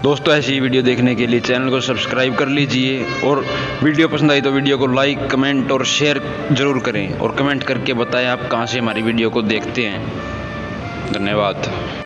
दोस्तों ऐसी वीडियो देखने के लिए चैनल को सब्सक्राइब कर लीजिए और वीडियो पसंद आई तो वीडियो को लाइक, कमेंट और शेयर ज़रूर करें और कमेंट करके बताएं आप कहां से हमारी वीडियो को देखते हैं। धन्यवाद।